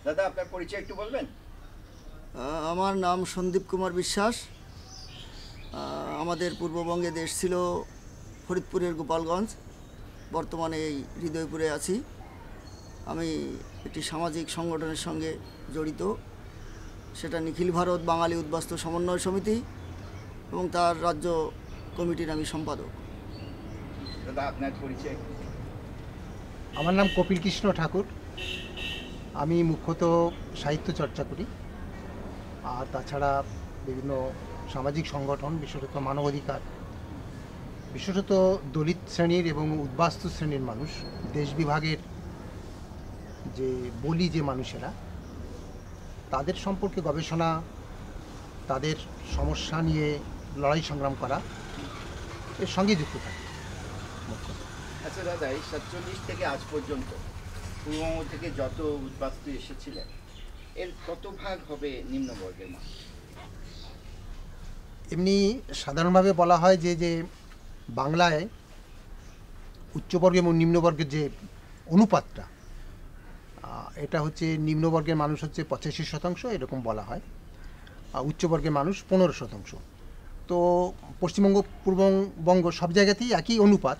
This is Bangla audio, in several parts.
দাদা আপনার পরিচয় একটু বলবেন? আমার নাম সন্দীপ কুমার বিশ্বাস। আমাদের পূর্ববঙ্গে দেশ ছিল ফরিদপুরের গোপালগঞ্জ, বর্তমানে এই হৃদয়পুরে আছি। আমি একটি সামাজিক সংগঠনের সঙ্গে জড়িত, সেটা নিখিল ভারত বাঙালি উদ্বাস্তু সমন্বয় সমিতি, এবং তার রাজ্য কমিটির আমি সম্পাদক। দাদা আপনার পরিচয়? আমার নাম কপিল কৃষ্ণ ঠাকুর। আমি মুখ্যত সাহিত্য চর্চা করি, আর তাছাড়া বিভিন্ন সামাজিক সংগঠন, বিশেষত মানবাধিকার, বিশেষত দলিত শ্রেণীর এবং উদ্বাস্তু শ্রেণীর মানুষ, দেশ বিভাগের যে বলি যে মানুষেরা, তাদের সম্পর্কে গবেষণা, তাদের সমস্যা নিয়ে লড়াই সংগ্রাম করা, এর সঙ্গে যুক্ত থাকে। আচ্ছা দাদা, এই 47 থেকে আজ পর্যন্ত পূর্ববঙ্গ থেকে যত উদ্বাস্তু এসেছিলেন, এর কত ভাগ হবে নিম্নবর্গের মানুষ? এমনি সাধারণভাবে বলা হয় যে বাংলায় উচ্চবর্গ এবং নিম্নবর্গের যে অনুপাতটা, এটা হচ্ছে নিম্নবর্গের মানুষ হচ্ছে 85%, এরকম বলা হয়, উচ্চবর্গের মানুষ 15%। তো পশ্চিমবঙ্গ পূর্ববঙ্গ সব জায়গাতেই একই অনুপাত।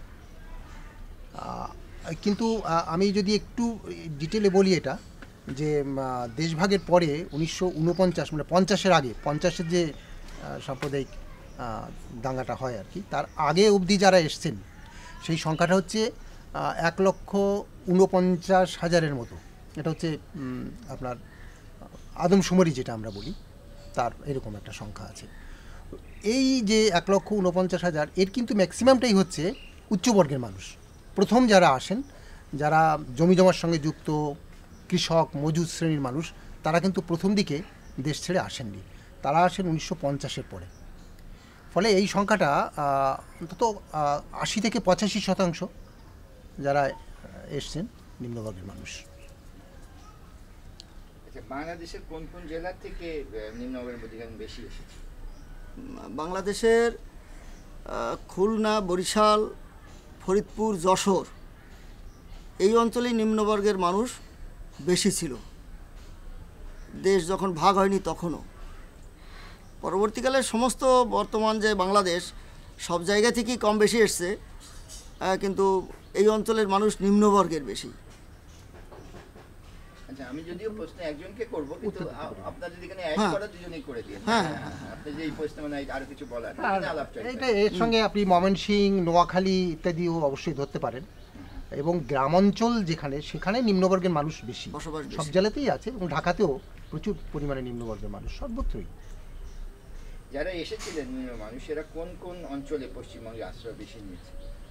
কিন্তু আমি যদি একটু ডিটেলে বলি, এটা যে দেশভাগের পরে 1949 মানে 50-এর আগে, 50-এর যে সাম্প্রদায়িক দাঙ্গাটা হয় আর কি, তার আগে অবধি যারা এসছেন সেই সংখ্যাটা হচ্ছে 1,49,000-এর মতো। এটা হচ্ছে আপনার আদমশুমারি যেটা আমরা বলি, তার এরকম একটা সংখ্যা আছে। এই যে 1,49,000, এর কিন্তু ম্যাক্সিমামটাই হচ্ছে উচ্চবর্গের মানুষ। প্রথম যারা আসেন, যারা জমি জমার সঙ্গে যুক্ত কৃষক মজুর শ্রেণীর মানুষ, তারা কিন্তু প্রথম দিকে দেশ ছেড়ে আসেননি, তারা আসেন 1950-এর পরে। ফলে এই সংখ্যাটা অন্তত 80 থেকে 85% যারা এসছেন নিম্নবর্গের মানুষ। বাংলাদেশের কোন কোন জেলা থেকে নিম্নবর্গের অধিকাংশ বেশি এসেছে? বাংলাদেশের খুলনা, বরিশাল, ফরিদপুর, যশোর, এই অঞ্চলে নিম্নবর্গের মানুষ বেশি ছিল। দেশ যখন ভাগ হয়নি তখনও। পরবর্তীকালে সমস্ত বর্তমান যে বাংলাদেশ, সব জায়গা থেকেই কম বেশি এসছে, কিন্তু এই অঞ্চলের মানুষ নিম্নবর্গের বেশি। আচ্ছা, আমি যদিও প্রশ্ন একজনকে করব, কিন্তু আপনারা যদি এখানে অ্যাড করা দুজনেই করে দিন। আপনি যে এই প্রশ্ন মানে আরো কিছু বলার এটা, এর সঙ্গে আপনি ময়মনসিংহ, নোয়াখালী ইত্যাদিও অবশ্যই ধরতে পারেন। এবং গ্রামাঞ্চল যেখানে, সেখানে নিম্নবর্গের মানুষ বেশি, সব জেলাতেই আছে, এবং ঢাকাতেও প্রচুর পরিমাণে নিম্নবর্গের মানুষ, সর্বত্রই। যারা এসেছিলেন নিম্ন মানুষেরা কোন কোন অঞ্চলে পশ্চিমবঙ্গে আশ্রয় বেশি নিয়েছে?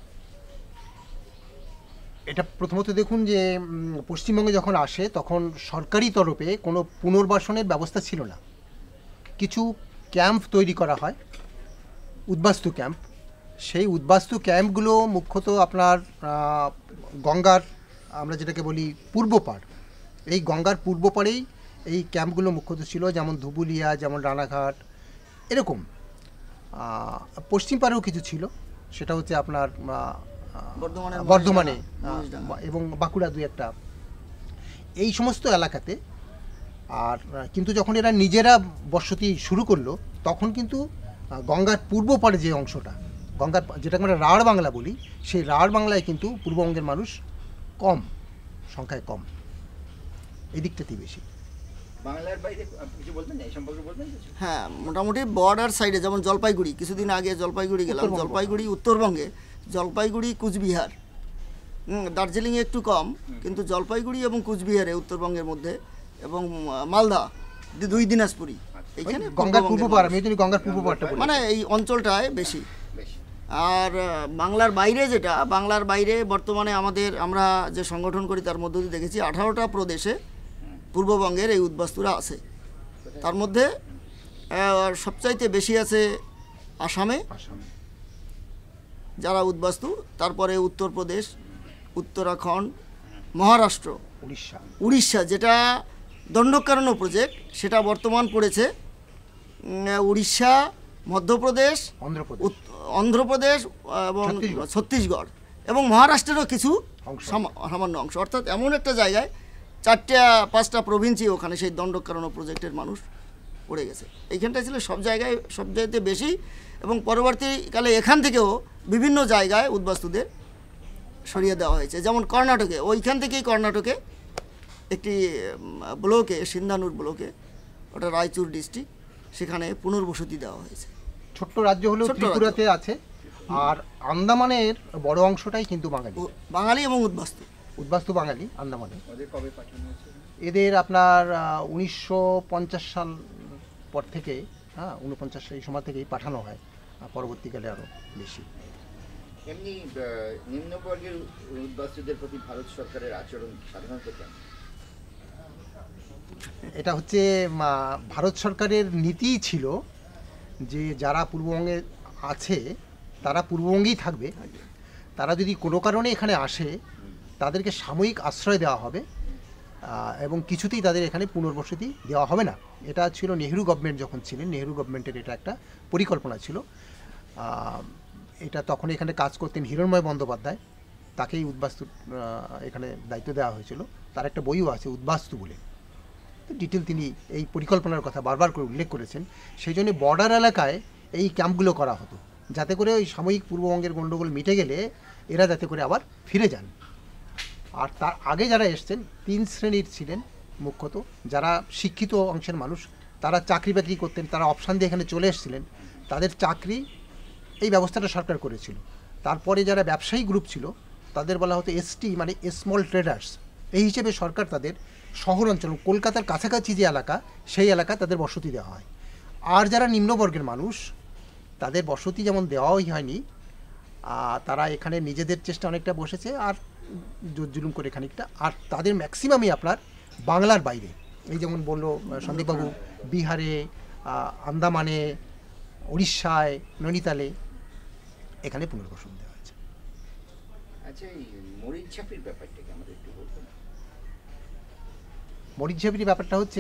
এটা প্রথমত দেখুন যে পশ্চিমবঙ্গে যখন আসে তখন সরকারি তরফে কোনো পুনর্বাসনের ব্যবস্থা ছিল না। কিছু ক্যাম্প তৈরি করা হয়, উদ্বাস্তু ক্যাম্প। সেই উদ্বাস্তু ক্যাম্পগুলো মুখ্যত আপনার গঙ্গার, আমরা যেটাকে বলি পূর্ব পাড়, এই গঙ্গার পূর্ব পাড়েই এই ক্যাম্পগুলো মুখ্যত ছিল, যেমন ধুবুলিয়া, যেমন রানাঘাট, এরকম। পশ্চিম পাড়েও কিছু ছিল, সেটা হচ্ছে আপনার বর্ধমানে এবং বাঁকুড়া, দুই একটা, এই সমস্ত এলাকাতে। আর কিন্তু যখন এরা নিজেরা বসতি শুরু করলো, তখন কিন্তু গঙ্গার পূর্ব পাড়ে যে অংশটা, গঙ্গার যেটাকে আমরা রাঢ় বাংলা বলি, সেই রাঢ় বাংলায় কিন্তু পূর্ববঙ্গের মানুষ কম, সংখ্যায় কম, এই দিকটাতেই বেশি। বাংলার বাইরে কিছু বলবেন এই সম্পর্কে বলবেন? হ্যাঁ, মোটামুটি বর্ডার সাইডে, যেমন জলপাইগুড়ি, কিছুদিন আগে জলপাইগুড়ি গেলাম। জলপাইগুড়ি উত্তরবঙ্গে, জলপাইগুড়ি, কুচবিহার, দার্জিলিংয়ে একটু কম, কিন্তু জলপাইগুড়ি এবং কুচবিহারে উত্তরবঙ্গের মধ্যে, এবং মালদা, দুই দিনাজপুরি, এইখানে গঙ্গার পূর্ব পাড়, গঙ্গার পূর্ব পাড়টা মানে এই অঞ্চলটায় বেশি। আর বাংলার বাইরে যেটা, বাংলার বাইরে বর্তমানে আমরা যে সংগঠন করি তার মধ্য দিয়ে দেখেছি 18টা প্রদেশে পূর্ববঙ্গের এই উদ্বাস্তুরা আছে। তার মধ্যে সবচাইতে বেশি আছে আসামে যারা উদ্বাস্তু, তারপরে উত্তরপ্রদেশ, উত্তরাখণ্ড, মহারাষ্ট্র, উড়িষ্যা, যেটা দণ্ডকারণ্য প্রজেক্ট, সেটা বর্তমান পড়েছে উড়িষ্যা, মধ্যপ্রদেশ, অন্ধ্রপ্রদেশ এবং ছত্তিশগড়, এবং মহারাষ্ট্রেরও কিছু সামান্য অংশ। অর্থাৎ এমন একটা জায়গায় 4-5টা প্রভিন্সি ওখানে সেই দণ্ডকারণ্য প্রজেক্টের মানুষ পড়ে গেছে। এইখানটা ছিল সব জায়গায় সবচাইতে বেশি, এবং পরবর্তীকালে এখান থেকেও বিভিন্ন জায়গায় উদ্বাস্তুদের সরিয়ে দেওয়া হয়েছে। যেমন কর্ণাটকে, ওইখান থেকেই কর্ণাটকে একটি ব্লকে, সিন্ধানুর ব্লকে, ওটা রায়চুর ডিস্ট্রিক্ট, সেখানে পুনর্বসতি দেওয়া হয়েছে। ছোট্ট রাজ্য হলেও ত্রিপুরাতে আছে, আর আন্দামানের বড় অংশটাই কিন্তু বাঙালি এবং উদ্বাস্তু বাঙালি আন্দামানে। কবে পাঠানো হয়েছে এদের আপনার 1950 সাল পর থেকে, 49 এই সময় থেকেই পাঠানো হয়, পরবর্তীকালে আরও বেশি। এমনি নিম্নবর্গের উদ্বাস্তুদের প্রতি ভারত সরকারের আচরণ সাধারণত কেমন? এটা হচ্ছে ভারত সরকারের নীতিই ছিল যে যারা পূর্ববঙ্গে আছে তারা পূর্ববঙ্গেই থাকবে, তারা যদি কোনো কারণে এখানে আসে তাদেরকে সাময়িক আশ্রয় দেওয়া হবে, এবং কিছুতেই তাদের এখানে পুনর্বসতি দেওয়া হবে না। এটা ছিল নেহেরু গভর্নমেন্ট যখন ছিলেন, নেহেরু গভর্নমেন্টের এটা একটা পরিকল্পনা ছিল। এটা তখন এখানে কাজ করতেন হিরণময় বন্দ্যোপাধ্যায়, তাকেই উদ্বাস্তু এখানে দায়িত্ব দেওয়া হয়েছিল। তার একটা বইও আছে উদ্বাস্তু বলে, ডিটেল তিনি এই পরিকল্পনার কথা বারবার করে উল্লেখ করেছেন। সেই জন্য বর্ডার এলাকায় এই ক্যাম্পগুলো করা হতো, যাতে করে ওই সাময়িক পূর্ববঙ্গের গণ্ডগোল মিটে গেলে এরা যাতে করে আবার ফিরে যান। আর তার আগে যারা এসছেন 3 শ্রেণীর ছিলেন মুখ্যত। যারা শিক্ষিত অংশের মানুষ, তারা চাকরি বাকরি করতেন, তারা অপশান দিয়ে এখানে চলে এসেছিলেন, তাদের চাকরি এই ব্যবস্থাটা সরকার করেছিল। তারপরে যারা ব্যবসায়ী গ্রুপ ছিল তাদের বলা হতো এসটি, মানে স্মল ট্রেডার্স। এই হিসেবে সরকার তাদের শহর অঞ্চল, কলকাতার কাছাকাছি যে এলাকা, সেই এলাকায় তাদের বসতি দেওয়া হয়। আর যারা নিম্নবর্গের মানুষ, তাদের বসতি যেমন দেওয়াই হয়নি, তারা এখানে নিজেদের চেষ্টা অনেকটা বসেছে, আর জোর জুলুম করে খানিকটা। আর তাদের ম্যাক্সিমামই আপনার বাংলার বাইরে, এই যেমন বললো সন্দীপবাবু, বিহারে, আন্দামানে, উড়িষ্যায়, নৈনিতালে, এখানে পুনর্বাসন দেওয়া হয়েছে। আচ্ছা, এই মরিচঝাপির ব্যাপারটাকে আমাদের একটু বলবেন? মরিচঝাপির ব্যাপারটা হচ্ছে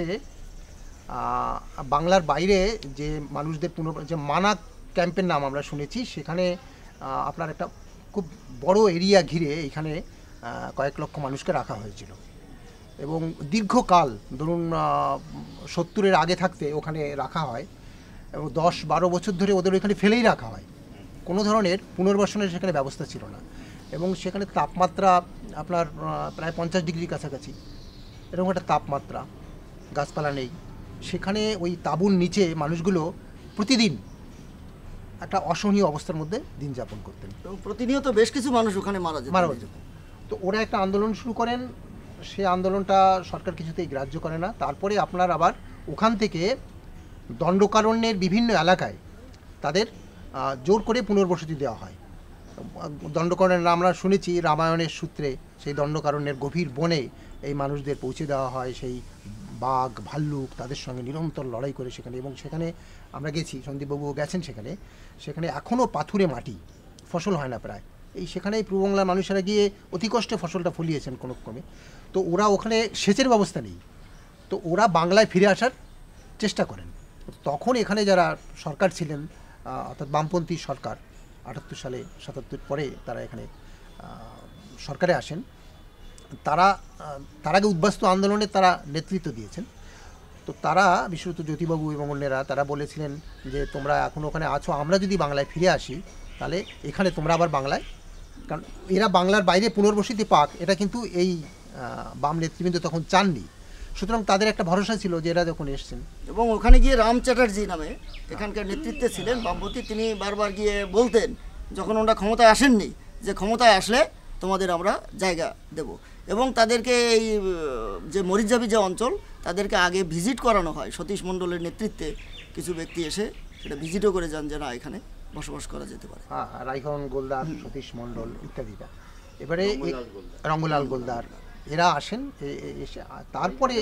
বাংলার বাইরে যে মানুষদের যে মানা ক্যাম্পের নাম আমরা শুনেছি, সেখানে আপনার একটা খুব বড় এরিয়া ঘিরে এখানে কয়েক লক্ষ মানুষকে রাখা হয়েছিল, এবং দীর্ঘকাল, ধরুন 70-এর আগে থাকতে ওখানে রাখা হয়, এবং 10-12 বছর ধরে ওদের ওইখানে ফেলেই রাখা হয়। কোনো ধরনের পুনর্বাসনের সেখানে ব্যবস্থা ছিল না, এবং সেখানে তাপমাত্রা আপনার প্রায় 50 ডিগ্রির কাছাকাছি, এরকম একটা তাপমাত্রা, গাছপালা নেই। সেখানে ওই তাঁবুর নিচে মানুষগুলো প্রতিদিন একটা অসহনীয় অবস্থার মধ্যে দিন যাপন করতেন, এবং প্রতিনিয়ত বেশ কিছু মানুষ ওখানে মারা যেত। তো ওরা একটা আন্দোলন শুরু করেন, সে আন্দোলনটা সরকার কিছুতেই গ্রাহ্য করে না। তারপরে আপনার আবার ওখান থেকে দণ্ডকারণ্যের বিভিন্ন এলাকায় তাদের জোর করে পুনর্বসতি দেওয়া হয়। দণ্ডকারণ্যের নাম আমরা শুনেছি রামায়ণের সূত্রে, সেই দণ্ডকারণ্যের গভীর বনে এই মানুষদের পৌঁছে দেওয়া হয়, সেই বাঘ ভাল্লুক তাদের সঙ্গে নিরন্তর লড়াই করে সেখানে। এবং সেখানে আমরা গেছি, সন্দীপবাবুও গেছেন সেখানে, সেখানে এখনও পাথুরে মাটি, ফসল হয় না প্রায়। এই সেখানেই পূর্ববাংলার মানুষেরা গিয়ে অতি কষ্টে ফসলটা ফলিয়েছেন কোনো ক্রমে। তো ওরা ওখানে সেচের ব্যবস্থা নেই, তো ওরা বাংলায় ফিরে আসার চেষ্টা করেন। তখন এখানে যারা সরকার ছিলেন, অর্থাৎ বামপন্থী সরকার, 78 সালে 77 পরে তারা এখানে সরকারে আসেন, তার আগে উদ্বাস্তু আন্দোলনে তারা নেতৃত্ব দিয়েছেন। তো তারা, বিশেষত জ্যোতিবাবু এবং অন্যেরা, তারা বলেছিলেন যে তোমরা এখন ওখানে আছো, আমরা যদি বাংলায় ফিরে আসি তাহলে এখানে তোমরা আবার বাংলায়, কারণ এরা বাংলার বাইরে পুনর্বসতি পাক, এটা কিন্তু এই বাম নেতৃবৃন্দ তখন চাননি। সুতরাং তাদের একটা ভরসা ছিল যে এরা যখন এসছেন, এবং ওখানে গিয়ে রাম চ্যাটার্জি নামে এখানকার নেতৃত্বে ছিলেন বামপন্থী, তিনি বারবার গিয়ে বলতেন, যখন ওনারা ক্ষমতায় আসেননি, যে ক্ষমতায় আসলে তোমাদের আমরা জায়গা দেব। এবং তাদেরকে এই যে মরিচঝাপি যে অঞ্চল, তাদেরকে আগে ভিজিট করানো হয়, সতীশ মণ্ডলের নেতৃত্বে কিছু ব্যক্তি এসে সেটা ভিজিটও করে যান যে না, এখানে বসবাস করা যেতে পারে। রাইহন গোলদার, সতীশ মণ্ডল ইত্যাদিরা, এবারে রঙ্গলাল গোলদার, এরা আসেন এসে। তারপরে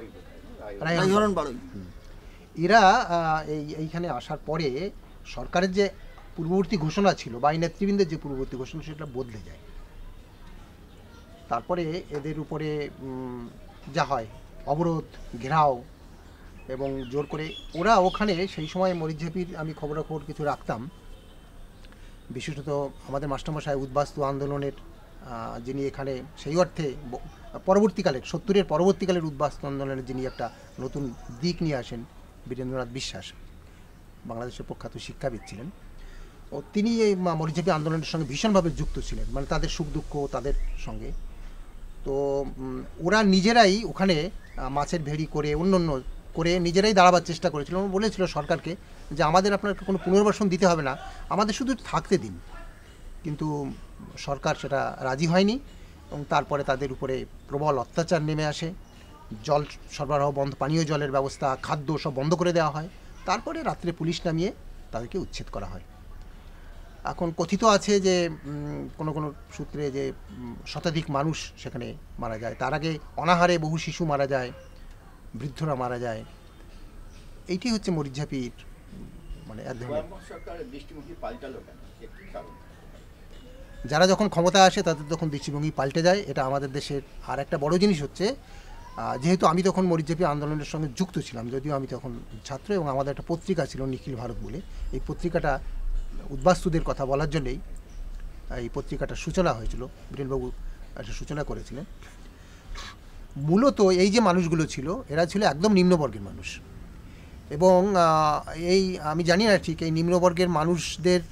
এরা এইখানে আসার পরে সরকারের যে পূর্ববর্তী ঘোষণা ছিল বা এই নেতৃবৃন্দের যে পূর্ববর্তী ঘোষণা, সেটা বদলে যায়। তারপরে এদের উপরে যা হয় অবরোধ, ঘেরাও, এবং জোর করে ওরা ওখানে, সেই সময় মরিচঝাপির আমি খবরাখবর কিছু রাখতাম, বিশেষত আমাদের মাস্টারমশাই উদ্বাস্তু আন্দোলনের যিনি এখানে সেই অর্থে পরবর্তীকালের 70-এর পরবর্তীকালের উদ্বাস্তু আন্দোলনের যিনি একটা নতুন দিক নিয়ে আসেন, বীরেন্দ্রনাথ বিশ্বাস বাংলাদেশের প্রখ্যাত শিক্ষাবিদ ছিলেন। ও তিনি এই মরিচাপি আন্দোলনের সঙ্গে ভীষণভাবে যুক্ত ছিলেন, মানে তাদের সুখ দুঃখ তাদের সঙ্গে। তো ওরা নিজেরাই ওখানে মাছের ভেড়ি করে অন্য করে নিজেরাই দাঁড়াবার চেষ্টা করেছিল এবং বলেছিল সরকারকে যে আমাদের আপনার কোনো পুনর্বাসন দিতে হবে না, আমাদের শুধু থাকতে দিন। কিন্তু সরকার সেটা রাজি হয়নি এবং তারপরে তাদের উপরে প্রবল অত্যাচার নেমে আসে। জল সরবরাহ বন্ধ, পানীয় জলের ব্যবস্থা, খাদ্য সব বন্ধ করে দেওয়া হয়। তারপরে রাত্রে পুলিশ নামিয়ে তাদেরকে উচ্ছেদ করা হয়। এখন কথিত আছে যে কোনো কোনো সূত্রে যে শতাধিক মানুষ সেখানে মারা যায়। তার আগে অনাহারে বহু শিশু মারা যায়, বৃদ্ধরা মারা যায়। এইটি হচ্ছে মরিচঝাপির মানে এক ধরনের। যারা যখন ক্ষমতায় আসে তাদের তখন দৃষ্টিভঙ্গি পাল্টে যায়। এটা আমাদের দেশের আর একটা বড় জিনিস হচ্ছে, যেহেতু আমি তখন মরিচঝাপি আন্দোলনের সঙ্গে যুক্ত ছিলাম, যদিও আমি তখন ছাত্র, এবং আমাদের একটা পত্রিকা ছিল নিখিল ভারত বলে। এই পত্রিকাটা উদ্বাস্তুদের কথা বলার জন্যেই এই পত্রিকাটার সূচনা হয়েছিল, বীরেনবাবু একটা সূচনা করেছিলেন। মূলত এই যে মানুষগুলো ছিল এরা ছিল একদম নিম্নবর্গের মানুষ, এবং এই আমি জানি না ঠিক এই নিম্নবর্গের মানুষদের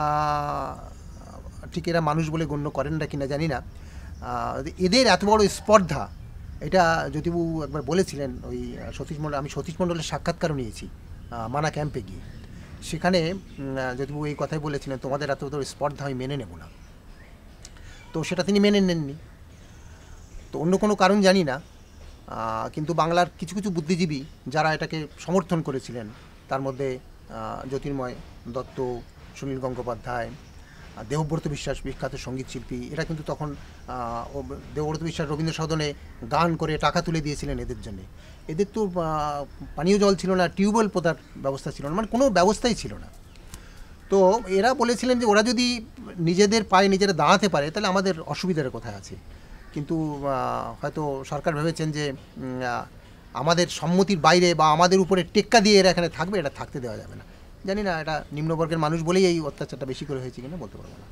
ঠিক এরা মানুষ বলে গণ্য করেন না কিনা জানি না। এদের এত বড় স্পর্ধা, এটা জ্যোতিবাবু একবার বলেছিলেন ওই আমি সতীশ মণ্ডলের সাক্ষাৎকারও নিয়েছি মানা ক্যাম্পে গিয়ে। সেখানে জ্যোতিবাবু এই কথাই বলেছিলেন, তোমাদের এত বড় স্পর্ধা আমি মেনে নেব না। তো সেটা তিনি মেনে নেননি। তো অন্য কোনো কারণ জানি না, কিন্তু বাংলার কিছু কিছু বুদ্ধিজীবী যারা এটাকে সমর্থন করেছিলেন, তার মধ্যে জ্যোতির্ময় দত্ত, সুনীল গঙ্গোপাধ্যায়, দেবব্রত বিশ্বাস বিখ্যাত সঙ্গীত শিল্পী, এরা কিন্তু তখন দেবব্রত বিশ্বাস রবীন্দ্র সদনে গান করে টাকা তুলে দিয়েছিলেন এদের জন্যে। এদের তো পানীয় জল ছিল না, টিউবওয়েল পোতার ব্যবস্থা ছিল না, মানে কোনো ব্যবস্থাই ছিল না। তো এরা বলেছিলেন যে ওরা যদি নিজেদের পায়ে নিজেরা দাঁড়াতে পারে তাহলে আমাদের অসুবিধার কোথায় আছে। কিন্তু হয়তো সরকার ভেবেছেন যে আমাদের সম্মতির বাইরে বা আমাদের উপরে টেক্কা দিয়ে এরা এখানে থাকবে, এটা থাকতে দেওয়া যাবে না। জানি না এটা নিম্নবর্গের মানুষ বলেই এই অত্যাচারটা বেশি করে হয়েছে কিনা বলতে পারবো না।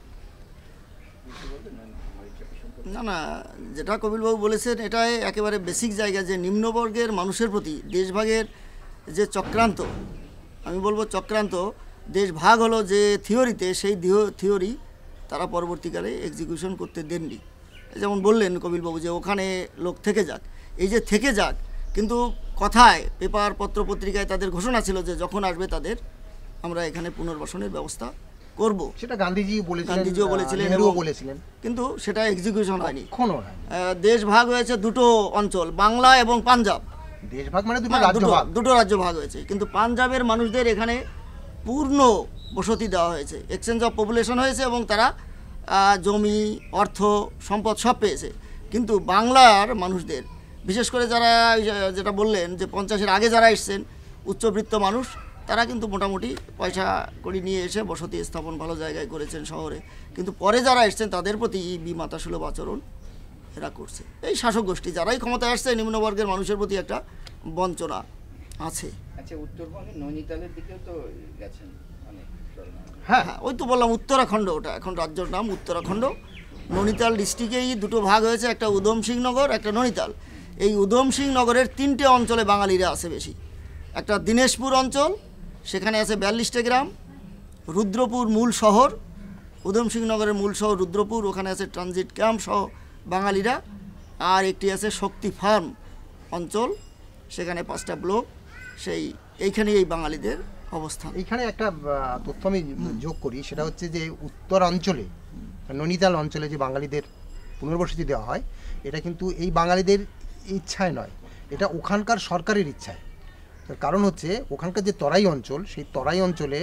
না না, যেটা কপিলবাবু বলেছেন এটাই একেবারে বেসিক জায়গা, যে নিম্নবর্গের মানুষের প্রতি দেশভাগের যে চক্রান্ত, আমি বলবো চক্রান্ত, দেশ ভাগ হলো যে থিওরিতে, সেই থিওরি তারা পরবর্তীকালে এক্সিকিউশন করতে দেননি। যেমন বললেন কপিলবাবু যে ওখানে লোক থেকে যাক, এই যে থেকে যাক, কিন্তু কথায় পেপার পত্র পত্রিকায় তাদের ঘোষণা ছিল যে যখন আসবে তাদের আমরা এখানে পুনর্বাসনের ব্যবস্থা করব। সেটা গান্ধীজিও বলেছিলেন, নেহরুও বলেছিলেন, কিন্তু সেটা এক্সিকিউশন হয়নি। দেশ ভাগ হয়েছে দুটো অঞ্চল, বাংলা এবং পাঞ্জাব। দেশ ভাগ মানে দুটো রাজ্য ভাগ হয়েছে, কিন্তু পাঞ্জাবের মানুষদের এখানে পূর্ণ বসতি দেওয়া হয়েছে, এক্সচেঞ্জ অফ পপুলেশন হয়েছে এবং তারা জমি, অর্থ, সম্পদ সব পেয়েছে। কিন্তু বাংলার মানুষদের, বিশেষ করে যারা যেটা বললেন যে 50-এর আগে যারা এসছেন উচ্চবৃত্ত মানুষ, তারা কিন্তু মোটামুটি পয়সা কড়ি নিয়ে এসে বসতি স্থাপন ভালো জায়গায় করেছেন শহরে। কিন্তু পরে যারা এসছেন তাদের প্রতি বিমাতাসুলভ আচরণ এরা করছে। এই শাসক গোষ্ঠী যারাই ক্ষমতায় আসছে, নিম্নবর্গের মানুষের প্রতি একটা বঞ্চনা আছে। আচ্ছা, উত্তরবঙ্গের নৈনিতালের দিকেও তো গেছেন অনেক। হ্যাঁ, ওই তো বললাম উত্তরাখণ্ড, ওটা এখন রাজ্যের নাম উত্তরাখণ্ড। নৈনিতাল ডিস্ট্রিক্টেই দুটো ভাগ হয়েছে, একটা উধম সিং নগর, একটা নৈনিতাল। এই উধম সিং নগরের 3টে অঞ্চলে বাঙালিরা আছে বেশি। একটা দিনেশপুর অঞ্চল, সেখানে আছে 42টে গ্রাম। রুদ্রপুর মূল শহর, উধম সিং নগরের মূল শহর রুদ্রপুর, ওখানে আছে ট্রানজিট ক্যাম্প সহ বাঙালিরা। আর একটি আছে শক্তি ফার্ম অঞ্চল, সেখানে 5টা ব্লক, এইখানেই এই বাঙালিদের অবস্থান। এইখানে একটা তথ্য আমি যোগ করি, সেটা হচ্ছে যে উত্তরাঞ্চলে নৈনিতাল অঞ্চলে যে বাঙালিদের পুনর্বসতি দেওয়া হয়, এটা কিন্তু এই বাঙালিদের ইচ্ছায় নয়, এটা ওখানকার সরকারের ইচ্ছায়। তার কারণ হচ্ছে ওখানকার যে তরাই অঞ্চল, সেই তরাই অঞ্চলে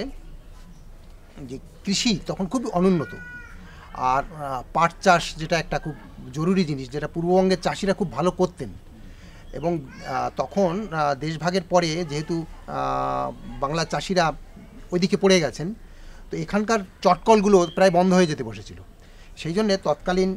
যে কৃষি তখন খুব অনুন্নত, আর পাট চাষ যেটা একটা খুব জরুরি জিনিস, যেটা পূর্ববঙ্গের চাষিরা খুব ভালো করতেন। এবং তখন দেশভাগের পরে যেহেতু বাংলার চাষিরা ওইদিকে পড়ে গেছেন, তো এখানকার চটকলগুলো প্রায় বন্ধ হয়ে যেতে বসেছিল। সেই জন্যে তৎকালীন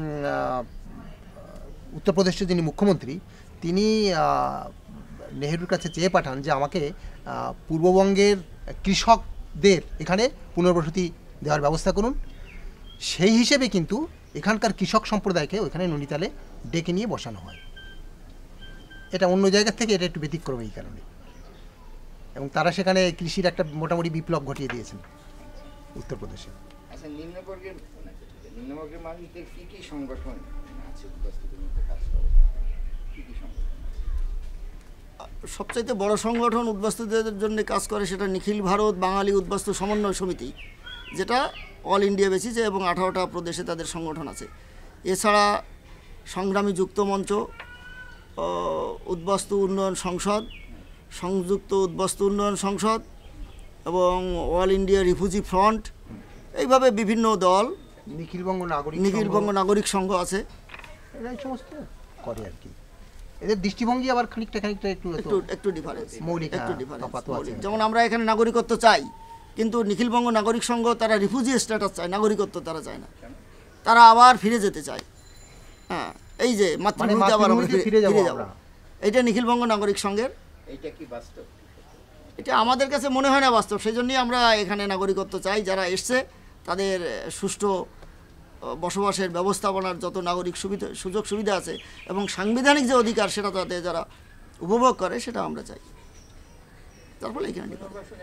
উত্তরপ্রদেশের যিনি মুখ্যমন্ত্রী, তিনি নেহরুর কাছে চেয়ে পাঠান যে আমাকে পূর্ববঙ্গের কৃষকদের এখানে পুনর্বসতি দেওয়ার ব্যবস্থা করুন। সেই হিসেবে কিন্তু এখানকার কৃষক সম্প্রদায়কে ওইখানে নৈনিতালে ডেকে নিয়ে বসানো হয়। এটা অন্য জায়গা থেকে এটা একটু ব্যতিক্রম এই কারণে, এবং তারা সেখানে কৃষির একটা মোটামুটি বিপ্লব ঘটিয়ে দিয়েছেন উত্তরপ্রদেশে। আচ্ছা, নিম্নবর্গের মানুষদের কি কি সংগঠন আছে উদ্বাস্তুদের মধ্যে কাজ করে? কি কি সংগঠন? সবচাইতে বড় সংগঠন উদ্বাস্তুদের জন্য কাজ করে সেটা নিখিল ভারত বাঙালি উদ্বাস্তু সমন্বয় সমিতি, যেটা অল ইন্ডিয়া বেসিসে এবং 18টা প্রদেশে তাদের সংগঠন আছে। এছাড়া সংগ্রামী যুক্ত মঞ্চ, উদ্বাস্তু উন্নয়ন সংসদ, সংযুক্ত উদ্বাস্তু উন্নয়ন সংসদ এবং অল ইন্ডিয়া রিফিউজি ফ্রন্ট, এইভাবে বিভিন্ন দল, নিখিলবঙ্গ নাগরিক সংঘ আছে, এরা এই সমস্ত করে আর কি। এদের দৃষ্টিভঙ্গি আবার খানিকটা একটু ডিফারেন্স, মৌলিক একটু ডিফারেন্স। যেমন আমরা এখানে নাগরিকত্ব চাই, কিন্তু নিখিলবঙ্গ নাগরিক সংঘ তারা রিফিউজি স্ট্যাটাস চায়, নাগরিকত্ব তারা চায় না, তারা আবার ফিরে যেতে চায়। হ্যাঁ, এই যে মাতৃভূমিতে আবার আমরা ফিরে যাব, এইটা নিখিলবঙ্গ নাগরিক সংঘের। এইটা কি বাস্তব? এটা আমাদের কাছে মনে হয় না বাস্তব, সেই জন্যই আমরা এখানে নাগরিকত্ব চাই। যারা এসছে তাদের সুষ্ঠু বসবাসের ব্যবস্থাপনার যত নাগরিক সুযোগ সুবিধা আছে এবং সাংবিধানিক যে অধিকার সেটা তাতে যারা উপভোগ করে সেটা আমরা চাই। তার ফলে এখানে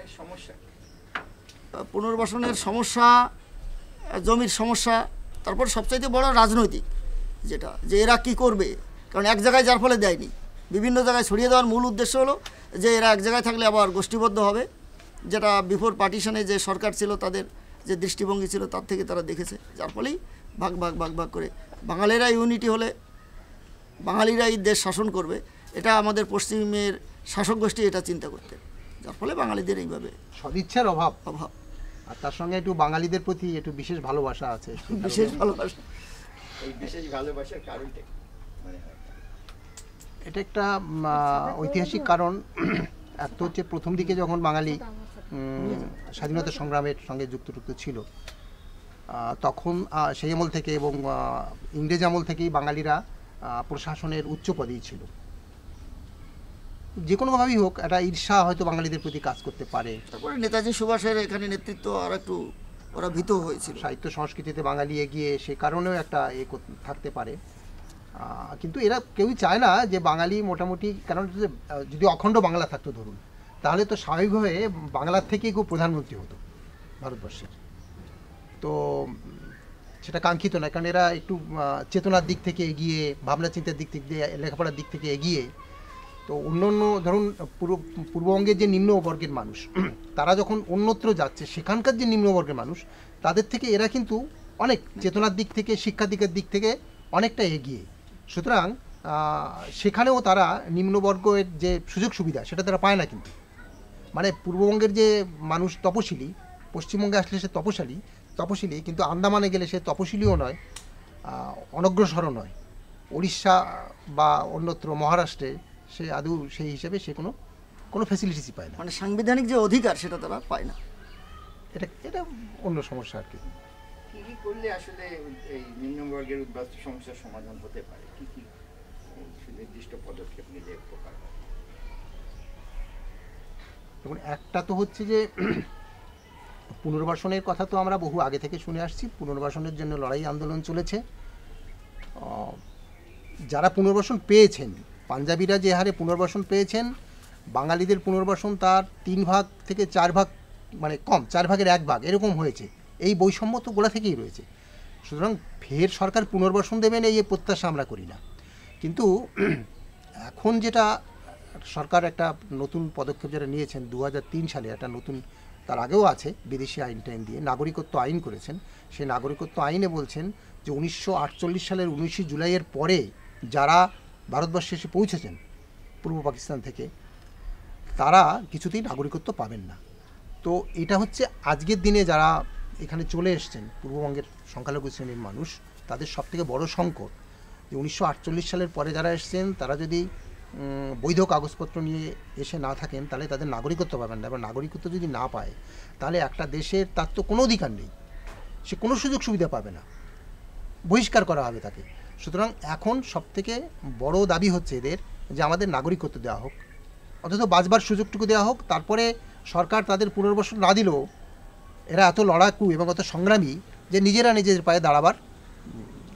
পুনর্বাসনের সমস্যা, জমির সমস্যা, তারপর সবচাইতে বড় রাজনৈতিক যেটা, যে এরা কী করবে। কারণ এক জায়গায় যার ফলে দেয়নি, বিভিন্ন জায়গায় ছড়িয়ে দেওয়ার মূল উদ্দেশ্য হলো যে এরা এক জায়গায় থাকলে আবার গোষ্ঠীবদ্ধ হবে, যেটা বিফোর পার্টিশনে যে সরকার ছিল তাদের যে দৃষ্টিভঙ্গি ছিল তার থেকে তারা দেখেছে, যার ফলেই ভাগ ভাগ ভাগ ভাগ করে বাঙালিরা ইউনিটি হলে বাঙালিরাই দেশ শাসন করবে, এটা আমাদের পশ্চিমের শাসক গোষ্ঠী এটা চিন্তা করতে, যার ফলে বাঙালিদের এইভাবে সদিচ্ছার অভাব, আর তার সঙ্গে একটু বাঙালিদের প্রতি একটু বিশেষ ভালোবাসা আছে। বিশেষ ভালোবাসা, এই বিশেষ ভালোবাসার কারণটা এটা একটা ঐতিহাসিক কারণ। এক তো হচ্ছে প্রথম দিকে যখন বাঙালি স্বাধীনতা সংগ্রামের সঙ্গে যুক্ত ছিল, তখন সেই আমল থেকে এবং ইংরেজ আমল থেকেই বাঙালিরা প্রশাসনের উচ্চ পদেই ছিল। যে কোনোভাবেই হোক একটা ঈর্ষা হয়তো বাঙালিদের প্রতি কাজ করতে পারে। তারপরে নেতাজি সুভাষের এখানে নেতৃত্ব আর একটু ওরা ভীত হয়েছিল, সাহিত্য সংস্কৃতিতে বাঙালি এগিয়ে, সে কারণেও একটা থাকতে পারে। কিন্তু এরা কেউই চায় না যে বাঙালি মোটামুটি, কারণ যদি অখণ্ড বাংলা থাকতো ধরুন, তাহলে তো স্বাভাবিকভাবে বাংলার থেকেই খুব প্রধানমন্ত্রী হতো ভারতবর্ষের। তো সেটা কাঙ্ক্ষিত নয়, কারণ এরা একটু চেতনার দিক থেকে এগিয়ে, ভাবনা চিন্তার দিক থেকে, লেখাপড়ার দিক থেকে এগিয়ে। তো অন্য ধরুন পূর্ববঙ্গের যে নিম্নবর্গের মানুষ, তারা যখন অন্যত্র যাচ্ছে, সেখানকার যে নিম্নবর্গের মানুষ, তাদের থেকে এরা কিন্তু অনেক চেতনার দিক থেকে, শিক্ষার দিক থেকে অনেকটা এগিয়ে। সুতরাং সেখানেও তারা নিম্নবর্গের যে সুযোগ সুবিধা সেটা তারা পায় না। কিন্তু মানে পূর্ববঙ্গের যে মানুষ তপশিলি, পশ্চিমবঙ্গে আসলে সে তপশিলি, কিন্তু আন্দামানে গেলে সে তপশিলিও নয়, অনগ্রসরও নয়। উড়িষ্যা বা অন্যত্র মহারাষ্ট্রে সে আদৌ সেই হিসেবে সে কোনো ফ্যাসিলিটিসই পায় না, মানে সাংবিধানিক যে অধিকার সেটা তারা পায় না। এটা অন্য সমস্যা আর কি। কি করলে আসলে এই নিম্নবর্গের উদ্বাস্তু সমস্যার সমাধান হতে পারে? কি কি নির্দিষ্ট পদক্ষেপ নিলে উপকার হয়? দেখুন, একটা তো হচ্ছে যে পুনর্বাসনের কথা তো আমরা বহু আগে থেকে শুনে আসছি। পুনর্বাসনের জন্য লড়াই আন্দোলন চলেছে। যারা পুনর্বাসন পেয়েছেন, পাঞ্জাবিরা যে হারে পুনর্বাসন পেয়েছেন, বাঙালিদের পুনর্বাসন তার 3 ভাগ থেকে 4 ভাগ, মানে কম, 4 ভাগের 1 ভাগ এরকম হয়েছে। এই বৈষম্য তো গোড়া থেকেই রয়েছে। সুতরাং ফের সরকার পুনর্বাসন দেবেন এই প্রত্যাশা আমরা করি না। কিন্তু এখন যেটা সরকার একটা নতুন পদক্ষেপ যেটা নিয়েছেন 2003 সালে, একটা নতুন, তার আগেও আছে, বিদেশি আইন টাইন দিয়ে নাগরিকত্ব আইন করেছেন। সেই নাগরিকত্ব আইনে বলছেন যে 1948 সালের 19 জুলাইয়ের পরে যারা ভারতবর্ষে এসে পৌঁছেছেন পূর্ব পাকিস্তান থেকে, তারা কিছুতেই নাগরিকত্ব পাবেন না। তো এটা হচ্ছে আজকের দিনে যারা এখানে চলে এসছেন, পূর্ববঙ্গের সংখ্যালঘু শ্রেণীর মানুষ, তাদের সবথেকে বড় সংকট যে 1948 সালের পরে যারা এসছেন, তারা যদি বৈধ কাগজপত্র নিয়ে এসে না থাকেন, তাহলে তাদের নাগরিকত্ব পাবেন না। এবার নাগরিকত্ব যদি না পায়, তাহলে একটা দেশের তার তো কোনো অধিকার নেই, সে কোনো সুযোগ সুবিধা পাবে না, বহিষ্কার করা হবে তাকে। সুতরাং এখন সবথেকে বড় দাবি হচ্ছে এদের যে আমাদের নাগরিকত্ব দেওয়া হোক, অন্তত বাঁচবার সুযোগটুকু দেওয়া হোক। তারপরে সরকার তাদের পুনর্বাসন না দিলেও এরা এত লড়াকু এবং এত সংগ্রামী যে নিজেরা নিজেদের পায়ে দাঁড়াবার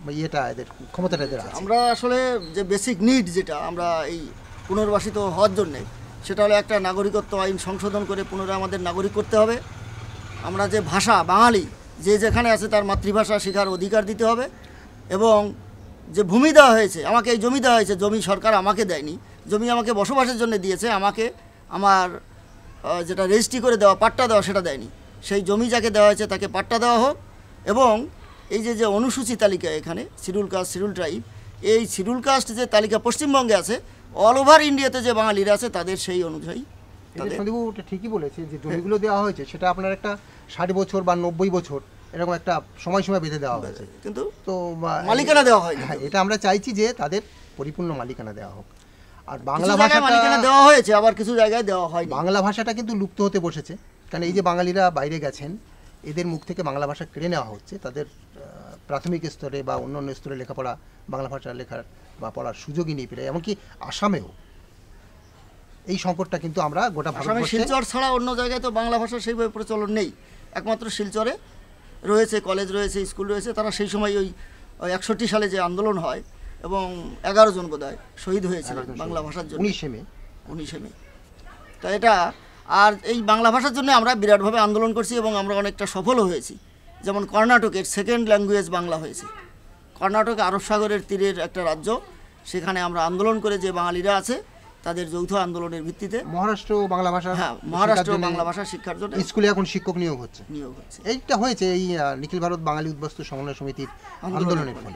ইয়েটা এদের ক্ষমতাটা এদের আছে? আমরা আসলে যে বেসিক নিড যেটা আমরা এই পুনর্বাসিত হওয়ার জন্যে, সেটা হলো একটা নাগরিকত্ব আইন সংশোধন করে পুনরায় আমাদের নাগরিক করতে হবে। আমরা যে ভাষা বাঙালি, যে যেখানে আছে তার মাতৃভাষা শেখার অধিকার দিতে হবে। এবং যে ভূমি দেওয়া হয়েছে, আমাকে এই জমি দেওয়া হয়েছে, জমি সরকার আমাকে দেয়নি, জমি আমাকে বসবাসের জন্য দিয়েছে, আমাকে আমার যেটা রেজিস্ট্রি করে দেওয়া পাট্টা দেওয়া সেটা দেয়নি। সেই জমি যাকে দেওয়া হয়েছে তাকে পাট্টা দেওয়া হোক। এবং এই যে অনুসূচি তালিকা এখানে শিডিউল কাস্ট, শিডিউল ট্রাইব, এই শিডিউল কাস্ট যে তালিকা পশ্চিমবঙ্গে আছে, অল ওভার ইন্ডিয়াতে যে বাঙালিরা আছে তাদের সেই অনুযায়ী সন্দীপবাবু ওটা ঠিকই বলেছে যে জমিগুলো দেওয়া হয়েছে সেটা আপনার একটা 60 বছর বা 90 বছর এরকম একটা সময়সীমা বেঁধে দেওয়া হয়েছে, কিন্তু তো মালিকানা দেওয়া হয়। হ্যাঁ, এটা আমরা চাইছি যে তাদের পরিপূর্ণ মালিকানা দেওয়া হোক। আর বাংলা ভাষাটা মালিকানা দেওয়া হয়েছে, আবার কিছু জায়গায় দেওয়া হয়। বাংলা ভাষাটা কিন্তু লুপ্ত হতে বসেছে, কারণ এই যে বাঙালিরা বাইরে গেছেন এদের মুখ থেকে বাংলা ভাষা কেড়ে নেওয়া হচ্ছে। তাদের প্রাথমিক স্তরে বা অন্যান্য স্তরে লেখাপড়া, বাংলা ভাষা লেখার বা পড়ার সুযোগই নেই পেরে, এমনকি আসামেও এই সংকটটা কিন্তু আমরা গোটা ভারতবর্ষে, শিলচর ছাড়া অন্য জায়গায় তো বাংলা ভাষা সেইভাবে প্রচলন নেই। একমাত্র শিলচরে রয়েছে, কলেজ রয়েছে, স্কুল রয়েছে। তারা সেই সময় ওই 61 সালে যে আন্দোলন হয় এবং 11 জন বোধহয় শহীদ হয়েছিল বাংলা ভাষার জন্য, 19 মে। তা এটা, আর এই বাংলা ভাষার জন্য আমরা বিরাটভাবে আন্দোলন করছি এবং আমরা অনেকটা সফলও হয়েছি। যেমন কর্ণাটকের সেকেন্ড ল্যাঙ্গুয়েজ বাংলা হয়েছে। কর্ণাটক আরব সাগরের তীরের একটা রাজ্য, সেখানে আমরা আন্দোলন করে যে বাঙালিরা আছে তাদের যৌথ আন্দোলনের ভিত্তিতে মহারাষ্ট্র বাংলা ভাষা, হ্যাঁ, মহারাষ্ট্র বাংলা ভাষা শিক্ষার জন্য স্কুলে এখন শিক্ষক নিয়োগ হচ্ছে। এইটা হয়েছে এই নিখিল ভারত বাঙালি উদ্বাস্তু সমন্বয় সমিতির আন্দোলনের ফলে।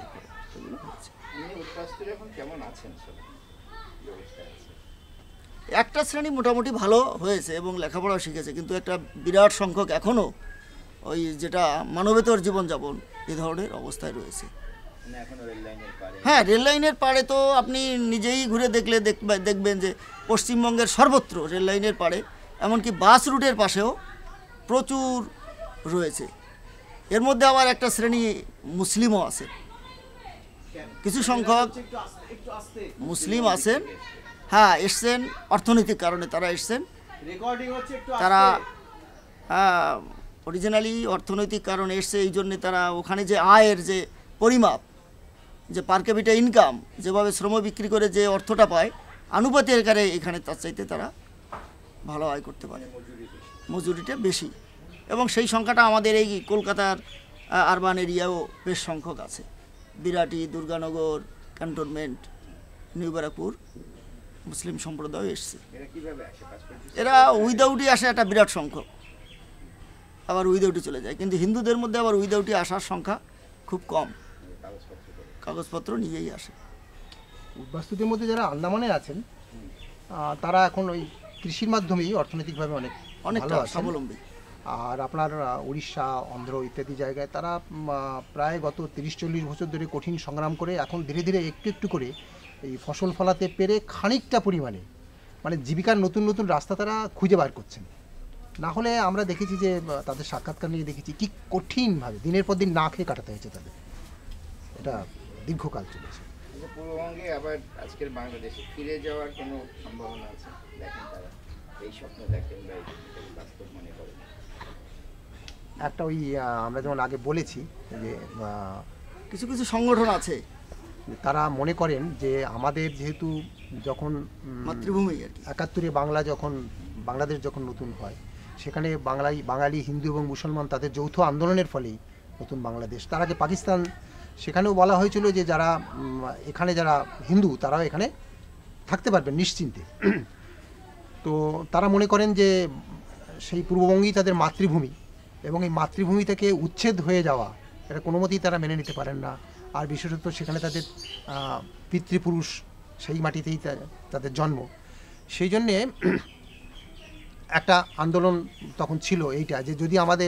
একটা শ্রেণী মোটামুটি ভালো হয়েছে এবং লেখাপড়া শিখেছে, কিন্তু একটা বিরাট সংখ্যক এখনও ওই যেটা মানবেতর জীবনযাপন এই ধরনের অবস্থায় রয়েছে। হ্যাঁ, রেল লাইনের পাড়ে তো আপনি নিজেই ঘুরে দেখলে দেখবেন যে পশ্চিমবঙ্গের সর্বত্র রেল লাইনের পাড়ে, এমনকি বাস রুটের পাশেও প্রচুর রয়েছে। এর মধ্যে আবার একটা শ্রেণী মুসলিমও আছে, কিছু সংখ্যক মুসলিম আছেন। হ্যাঁ, এসছেন অর্থনৈতিক কারণে, তারা এসছেন, তারা অরিজিনালি অর্থনৈতিক কারণে এসছে। এই জন্যে তারা ওখানে যে আয়ের যে পরিমাপ, যে পার ক্যাপিটা ইনকাম, যেভাবে শ্রম বিক্রি করে যে অর্থটা পায়, আনুপাতিক আকারে এখানে তার চাইতে তারা ভালো আয় করতে পারে, মজুরিটা বেশি। এবং সেই সংখ্যাটা আমাদের এই কলকাতার আরবান এরিয়াও বেশ সংখ্যক আছে। Birati, Durganagar, cantonment, new Barrackpore Muslim সম্প্রদায় এসছে। এরা উইদাউটই আসে একটা বিরাট সংখ্যক, আবার উইদাউটই চলে যায়। কিন্তু হিন্দুদের মধ্যে আবার উইদাউটই আসার সংখ্যা খুব কম, কাগজপত্র নিজেই আসে। উদ্বাস্তুদের মধ্যে যারা আন্দামানে আছেন তারা এখন ওই কৃষির মাধ্যমেই অর্থনৈতিকভাবে অনেকটা স্বাবলম্বী। আর আপনার উড়িষ্যা, অন্ধ্র ইত্যাদি জায়গায় তারা প্রায় গত 30-40 বছর ধরে কঠিন সংগ্রাম করে এখন ধীরে ধীরে একটু একটু করে এই ফসল ফলাতে পেরে খানিকটা পরিমাণে মানে জীবিকার নতুন নতুন রাস্তা তারা খুঁজে বার করছেন। না হলে আমরা দেখেছি যে তাদের সাক্ষাৎকার নিয়ে দেখেছি কি কঠিনভাবে দিনের পর দিন না খেয়ে কাটাতে হয়েছে তাদের। এটা দীর্ঘকাল চলেছে। পূর্ববঙ্গে আবার আজকের বাংলাদেশে ফিরে যাওয়ার কোনো সম্ভাবনা আছে? দেখেন তারা এই স্বপ্ন দেখেন বা বাস্তব মনে করেন? একটা ওই আমরা যেমন আগে বলেছি যে কিছু কিছু সংগঠন আছে, তারা মনে করেন যে আমাদের যেহেতু যখন মাতৃভূমি 71-এ বাংলাদেশ যখন নতুন হয়, সেখানে বাঙালি হিন্দু এবং মুসলমান তাদের যৌথ আন্দোলনের ফলেই নতুন বাংলাদেশ। তার আগে পাকিস্তান, সেখানেও বলা হয়েছিল যে যারা এখানে যারা হিন্দু তারাও এখানে থাকতে পারবেন নিশ্চিন্তে। তো তারা মনে করেন যে সেই পূর্ববঙ্গই তাদের মাতৃভূমি এবং এই মাতৃভূমি থেকে উচ্ছেদ হয়ে যাওয়া এটা কোনো মতেই তারা মেনে নিতে পারেন না। আর বিশেষত সেখানে তাদের পিতৃপুরুষ, সেই মাটিতেই তাদের জন্ম। সেই জন্যে একটা আন্দোলন তখন ছিল এইটা যে যদি আমাদের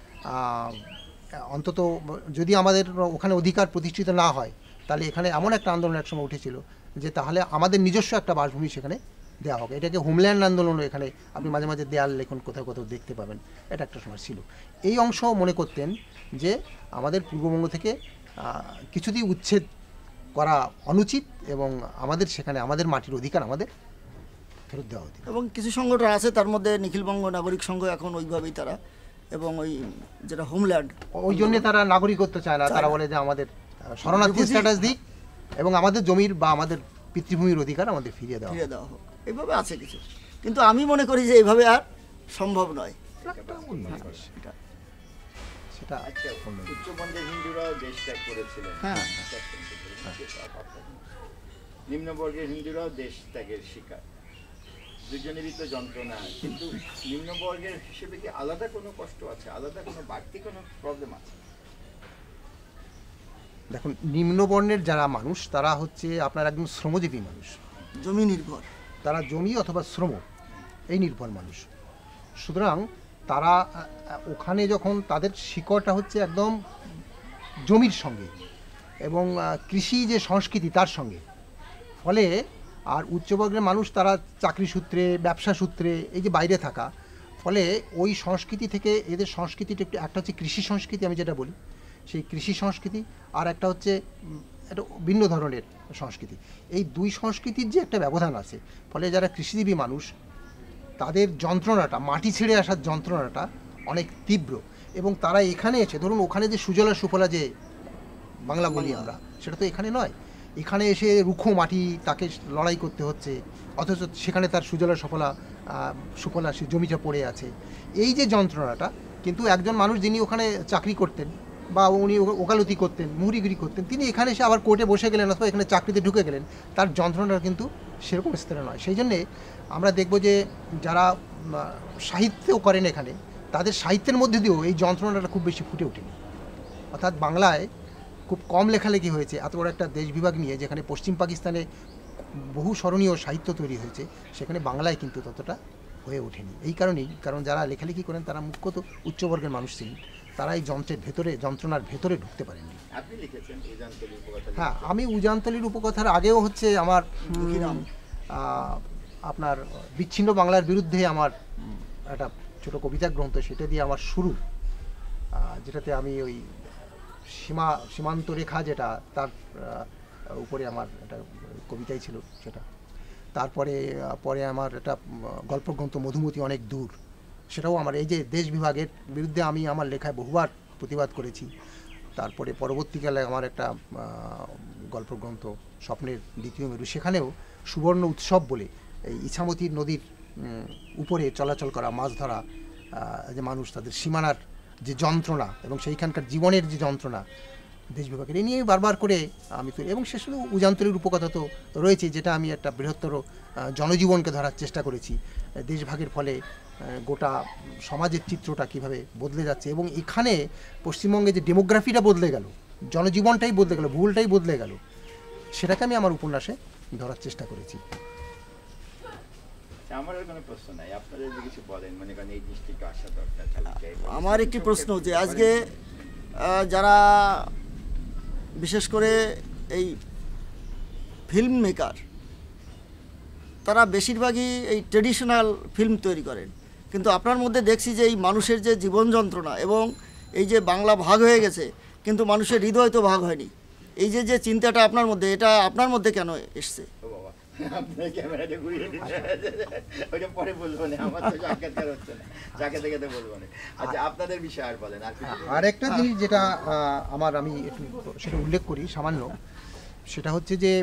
অন্তত যদি আমাদের ওখানে অধিকার প্রতিষ্ঠিত না হয়, তাহলে এখানে এমন একটা আন্দোলন একসময় উঠেছিল যে তাহলে আমাদের নিজস্ব একটা বাসভূমি সেখানে দেওয়া হবে। এটাকে হোমল্যান্ড আন্দোলনও এখানে আপনি মাঝে মাঝে দেয়াল লেখন কোথাও কোথাও দেখতে পাবেন। এটা একটা সময় ছিল। এই অংশ মনে করতেন যে আমাদের পূর্ববঙ্গ থেকে কিছুতেই উচ্ছেদ করা অনুচিত এবং আমাদের সেখানে আমাদের মাটির অধিকার আমাদের ফেরত দেওয়া উচিত। এবং কিছু সংগঠন আছে, তার মধ্যে নিখিলবঙ্গ নাগরিক সংঘ এখন ওইভাবেই তারা, এবং ওই যেটা হোমল্যান্ড, ওই জন্যে তারা নাগরিকত্ব চায় না। তারা বলে যে আমাদের শরণার্থী স্ট্যাটাস দিক এবং আমাদের জমির বা আমাদের পিতৃভূমির অধিকার আমাদের ফিরিয়ে দেওয়া হোক, এইভাবে আছে কিছু। কিন্তু আমি মনে করি যে এইভাবে আর সম্ভব নয়। সেটা আচ্ছা, উচ্চবর্গের হিন্দুরাও দেশ ত্যাগ করেছিলেন, হ্যাঁ। নিম্নবর্গের হিন্দুরাও দেশ ত্যাগের শিকার, দুজনেরই তো যন্ত্রণা। কিন্তু নিম্নবর্গের হিসেবে কি আলাদা কোনো কষ্ট আছে, আলাদা কোনো বাড়তি কোনো প্রবলেম আছে? দেখুন, নিম্নবর্ণের যারা মানুষ তারা হচ্ছে আপনার একদম শ্রমজীবী মানুষ, জমি নির্ভর, তারা জমি অথবা শ্রম এই নির্ভর মানুষ। সুতরাং তারা ওখানে যখন তাদের শিকড়টা হচ্ছে একদম জমির সঙ্গে এবং কৃষি যে সংস্কৃতি তার সঙ্গে, ফলে আর উচ্চবর্গের মানুষ তারা চাকরি সূত্রে, ব্যবসা সূত্রে এই যে বাইরে থাকা, ফলে ওই সংস্কৃতি থেকে এদের সংস্কৃতিটা একটু, একটা হচ্ছে কৃষি সংস্কৃতি আমি যেটা বলি সেই কৃষি সংস্কৃতি, আর একটা হচ্ছে একটা ভিন্ন ধরনের সংস্কৃতি। এই দুই সংস্কৃতির যে একটা ব্যবধান আছে, ফলে যারা কৃষিজীবী মানুষ তাদের যন্ত্রণাটা, মাটি ছেড়ে আসার যন্ত্রণাটা অনেক তীব্র। এবং তারা এখানে এসে, ধরুন ওখানে যে সুজলা সুফলা যে বাংলা বলি আমরা, সেটা তো এখানে নয়। এখানে এসে রুখো মাটি, তাকে লড়াই করতে হচ্ছে, অথচ সেখানে তার সুজলা সুফলা সে জমিটা পড়ে আছে। এই যে যন্ত্রণাটা, কিন্তু একজন মানুষ যিনি ওখানে চাকরি করতেন বা উনি ওকালতি করতেন, মুহুরিগিরি করতেন, তিনি এখানে এসে আবার কোর্টে বসে গেলেন অথবা এখানে চাকরিতে ঢুকে গেলেন, তার যন্ত্রণাটা কিন্তু সেরকম স্তরে নয়। সেই জন্যে আমরা দেখব যে যারা সাহিত্য করেন এখানে, তাদের সাহিত্যের মধ্যে দিয়েও এই যন্ত্রণাটা খুব বেশি ফুটে ওঠেনি। অর্থাৎ বাংলায় খুব কম লেখালেখি হয়েছে এত বড় একটা দেশ বিভাগ নিয়ে, যেখানে পশ্চিম পাকিস্তানে বহু স্মরণীয় সাহিত্য তৈরি হয়েছে, সেখানে বাংলায় কিন্তু ততটা হয়ে ওঠেনি। এই কারণেই, কারণ যারা লেখালেখি করেন তারা মুখ্যত উচ্চবর্গের মানুষ ছিলেন, তারা এই যন্ত্রের ভেতরে, যন্ত্রণার ভেতরে ঢুকতে পারেননি। আপনি লিখেছেন উজানতলীর উপকথা? হ্যাঁ, আমি উজানতলীর উপকথার আগেও হচ্ছে আমার আপনার বিচ্ছিন্ন বাংলার বিরুদ্ধে আমার একটা ছোটো কবিতা গ্রন্থ, সেটা দিয়ে আমার শুরু, যেটাতে আমি ওই সীমান্তরেখা যেটা, তার উপরে আমার একটা কবিতাই ছিল সেটা। তারপরে পরে আমার একটা গল্পগ্রন্থ মধুমতি অনেক দূর, সেটাও আমার এই যে দেশ বিভাগের বিরুদ্ধে আমি আমার লেখায় বহুবার প্রতিবাদ করেছি। তারপরে পরবর্তীকালে আমার একটা গল্পগ্রন্থ স্বপ্নের দ্বিতীয় মেরু, সেখানেও সুবর্ণ উৎসব বলে এই ইছামতি নদীর উপরে চলাচল করা, মাছ ধরা যে মানুষ, তাদের সীমানার যে যন্ত্রণা এবং সেইখানকার জীবনের যে যন্ত্রণা দেশ বিভাগের, এই নিয়ে বারবার করে আমি তো, এবং সে শুধু উজানতলীর উপকথা তো রয়েছে, যেটা আমি একটা বৃহত্তর জনজীবনকে ধরার চেষ্টা করেছি, দেশভাগের ফলে গোটা সমাজের চিত্রটা কীভাবে বদলে যাচ্ছে, এবং এখানে পশ্চিমবঙ্গে যে ডেমোগ্রাফিটা বদলে গেল, জনজীবনটাই বদলে গেল, ভূগোলটাই বদলে গেল, সেটাকে আমি আমার উপন্যাসে ধরার চেষ্টা করেছি। আমার কোনো প্রশ্ন নাই, আপনারা যদি কিছু বলেন, মনে করেন এই দৃষ্টিতে আসা দরকার। আমার একটি প্রশ্ন, যে আজকে যারা বিশেষ করে এই ফিল্ম মেকার, তারা বেশিরভাগই এই ট্রেডিশনাল ফিল্ম তৈরি করেন, কিন্তু আপনার মধ্যে দেখছি যে এই মানুষের যে জীবন যন্ত্রণা এবং এই যে বাংলা ভাগ হয়ে গেছে কিন্তু মানুষের হৃদয় তো ভাগ হয়নি, এই যে যে চিন্তাটা আপনার মধ্যে, এটা আপনার মধ্যে কেন এসছে? আপনার ক্যামেরাটা ঘুরিয়ে ওইটা পরে বলবো না, আমার তো সাক্ষাৎকার হচ্ছে না, যাকে দেখে তো বলবো না। আচ্ছা, আপনাদের বিষয়ে আর বলেন। আর একটা জিনিস যেটা আমি একটু সেটা উল্লেখ করি সামান্য, সেটা হচ্ছে যে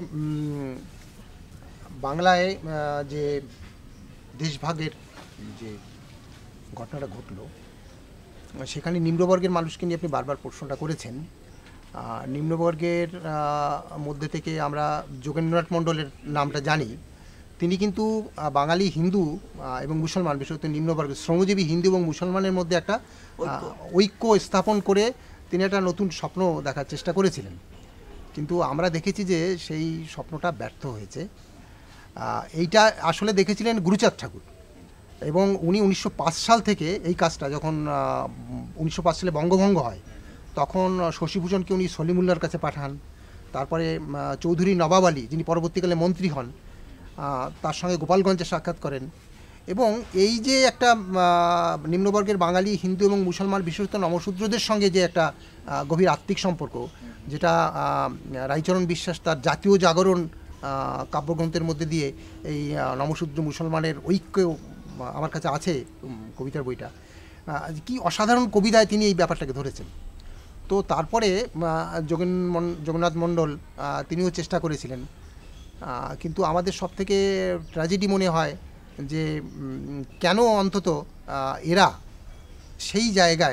বাংলায় যে দেশভাগের যে ঘটনাটা ঘটলো, সেখানে নিম্নবর্গের মানুষকে নিয়ে আপনি বারবার প্রশ্নটা করেছেন। নিম্নবর্গের মধ্যে থেকে আমরা যোগেন্দ্রনাথ মণ্ডলের নামটা জানি। তিনি কিন্তু বাঙালি হিন্দু এবং মুসলমান, বিশেষত নিম্নবর্গের শ্রমজীবী হিন্দু এবং মুসলমানের মধ্যে একটা ঐক্য স্থাপন করে তিনি একটা নতুন স্বপ্ন দেখার চেষ্টা করেছিলেন, কিন্তু আমরা দেখেছি যে সেই স্বপ্নটা ব্যর্থ হয়েছে। এইটা আসলে দেখেছিলেন গুরুচাঁদ ঠাকুর, এবং উনি 1905 সাল থেকে এই কাজটা, যখন 1905 সালে বঙ্গভঙ্গ হয়, তখন শশীভূষণকে উনি সলিমুল্লাহর কাছে পাঠান। তারপরে চৌধুরী নবাব আলী, যিনি পরবর্তীকালে মন্ত্রী হন, তার সঙ্গে গোপালগঞ্জে সাক্ষাৎ করেন। এবং এই যে একটা নিম্নবর্গের বাঙালি হিন্দু এবং মুসলমান, বিশেষত নমশূদ্রদের সঙ্গে যে একটা গভীর আত্মিক সম্পর্ক, যেটা রাইচরণ বিশ্বাস তার জাতীয় জাগরণ কাব্যগ্রন্থের মধ্যে দিয়ে এই নমশূদ্র মুসলমানের ঐক্য, আমার কাছে আছে কবিতার বইটা, কি অসাধারণ কবিতায় তিনি এই ব্যাপারটাকে ধরেছেন। তো তারপরে জগন্নাথ মণ্ডল তিনিও চেষ্টা করেছিলেন, কিন্তু আমাদের সব থেকে ট্র্যাজেডি মনে হয় যে কেন অন্তত এরা সেই জায়গায়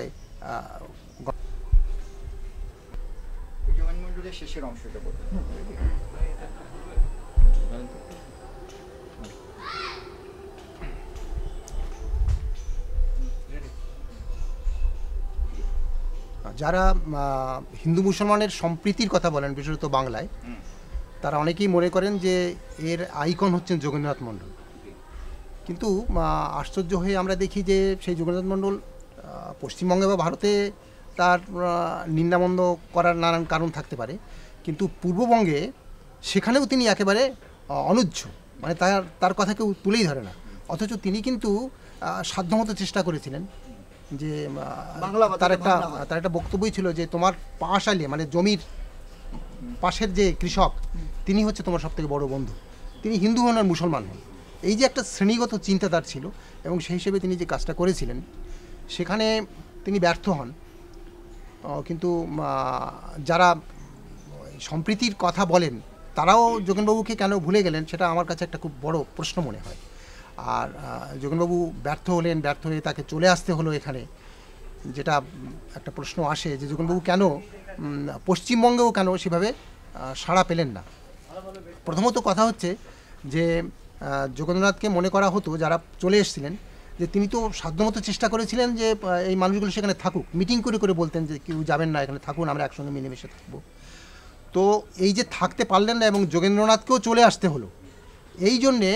জগন্মন্ডলের শেষের অংশটা বলুন। যারা হিন্দু মুসলমানের সম্প্রীতির কথা বলেন বিশেষত বাংলায়, তারা অনেকেই মনে করেন যে এর আইকন হচ্ছেন যোগেন্দ্রনাথ মণ্ডল। কিন্তু আশ্চর্য হয়ে আমরা দেখি যে সেই যোগেন্দ্রনাথ মণ্ডল পশ্চিমবঙ্গে বা ভারতে তার নিন্দামন্দ করার নানান কারণ থাকতে পারে, কিন্তু পূর্ববঙ্গে সেখানেও তিনি একেবারে অনুজ্জ, মানে তার কথা কেউ তুলেই ধরে না। অথচ তিনি কিন্তু সাধ্যমতো চেষ্টা করেছিলেন যে তার একটা বক্তব্যই ছিল যে তোমার পাশ আলিয়ে, মানে জমির পাশের যে কৃষক তিনি হচ্ছে তোমার সবথেকে বড় বন্ধু। তিনি হিন্দু হন আর মুসলমান হন, এই যে একটা শ্রেণীগত চিন্তা তার ছিল, এবং সেই হিসেবে তিনি যে কাজটা করেছিলেন সেখানে তিনি ব্যর্থ হন। কিন্তু যারা সম্প্রীতির কথা বলেন তারাও যোগেনবাবুকে কেন ভুলে গেলেন সেটা আমার কাছে একটা খুব বড় প্রশ্ন মনে হয়। আর যোগেনবাবু ব্যর্থ হয়ে তাকে চলে আসতে হলো এখানে, যেটা একটা প্রশ্ন আসে যে যোগেনবাবু কেন পশ্চিমবঙ্গেও কেন সেভাবে সাড়া পেলেন না। প্রথমত কথা হচ্ছে যে যোগেন্দ্রনাথকে মনে করা হতো, যারা চলে এসেছিলেন, যে তিনি তো সাধ্যমতো চেষ্টা করেছিলেন যে এই মানুষগুলো সেখানে থাকুক, মিটিং করে বলতেন যে কেউ যাবেন না, এখানে থাকুন, আমরা একসঙ্গে মিলেমিশে থাকবো। তো এই যে থাকতে পারলেন না এবং যোগেন্দ্রনাথকেও চলে আসতে হলো, এই জন্যে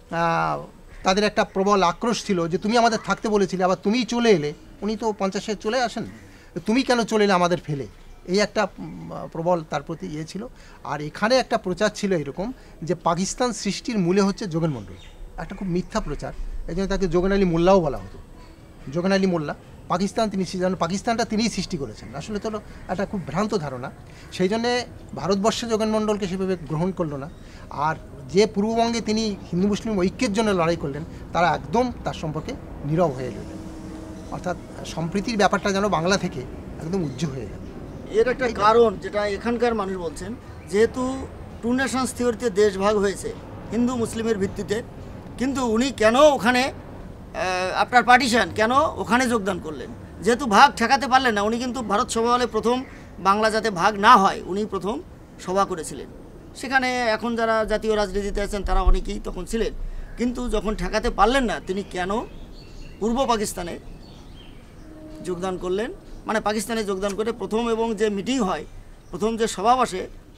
তাদের একটা প্রবল আক্রোশ ছিল যে তুমি আমাদের থাকতে বলেছিলে, আবার তুমিই চলে এলে। উনি তো 50-এ চলে আসেন, তুমি কেন চলে এলে আমাদের ফেলে, এই একটা প্রবল তার প্রতি ইয়ে ছিল। আর এখানে একটা প্রচার ছিল এরকম যে পাকিস্তান সৃষ্টির মূলে হচ্ছে যোগেন মণ্ডল, একটা খুব মিথ্যা প্রচার। এই জন্য তাকে যোগেন আলী মোল্লাও বলা হতো, যোগেন আলী মোল্লা। পাকিস্তানটা তিনিই সৃষ্টি করেছেন, আসলে তো একটা খুব ভ্রান্ত ধারণা। সেই জন্যে ভারতবর্ষে যোগেন মণ্ডলকে সেভাবে গ্রহণ করলো না। আর যে পূর্ববঙ্গে তিনি হিন্দু মুসলিম ঐক্যের জন্য লড়াই করলেন, তারা একদম তার সম্পর্কে নীরব হয়ে গেলেন। অর্থাৎ সম্প্রীতির ব্যাপারটা যেন বাংলা থেকে একদম উজ্জ্বল হয়ে গেল। এর একটা কারণ যেটা এখানকার মানুষ বলছেন, যেহেতু টু নেশনস থিওরিতে দেশ ভাগ হয়েছে হিন্দু মুসলিমের ভিত্তিতে, কিন্তু উনি কেন ওখানে আপনার পার্টিশন কেন ওখানে যোগদান করলেন? যেহেতু ভাগ ঠেকাতে পারলেন না, উনি কিন্তু ভারত সভা হলে প্রথম বাংলা যাতে ভাগ না হয় উনি প্রথম সভা করেছিলেন। সেখানে এখন যারা জাতীয় রাজনীতিতে আছেন তারা অনেকেই তখন ছিলেন, কিন্তু যখন ঠেকাতে পারলেন না তিনি কেন পূর্ব পাকিস্তানে যোগদান করলেন, মানে পাকিস্তানে যোগদান করে প্রথম এবং যে মিটিং হয়, প্রথম যে সভা বসে,